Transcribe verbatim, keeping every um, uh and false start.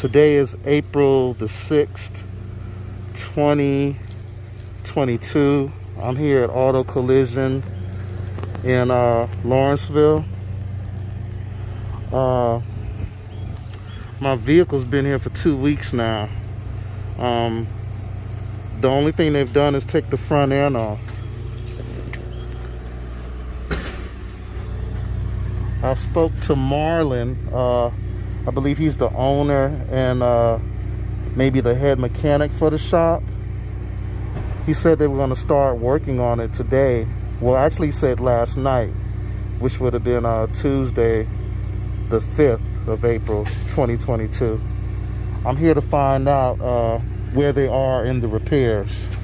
Today is April the sixth, twenty twenty-two. I'm here at Auto Collision in uh, Lawrenceville. Uh, my vehicle's been here for two weeks now. Um, the only thing they've done is take the front end off. I spoke to Marlon. Uh, I believe he's the owner and uh, maybe the head mechanic for the shop. He said they were going to start working on it today. Well, actually he said last night, which would have been uh, Tuesday, the fifth of April, twenty twenty-two. I'm here to find out uh, where they are in the repairs.